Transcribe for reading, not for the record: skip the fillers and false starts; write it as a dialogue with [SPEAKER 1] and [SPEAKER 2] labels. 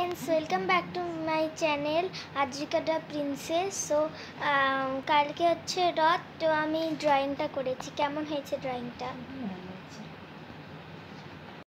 [SPEAKER 1] Friends, welcome back to my channel Adrika the princess. So কালকে হচ্ছে রথ, তো আমি ড্রয়িংটা করেছি। কেমন হয়েছে ড্রয়িংটা?
[SPEAKER 2] ভালো হয়েছে।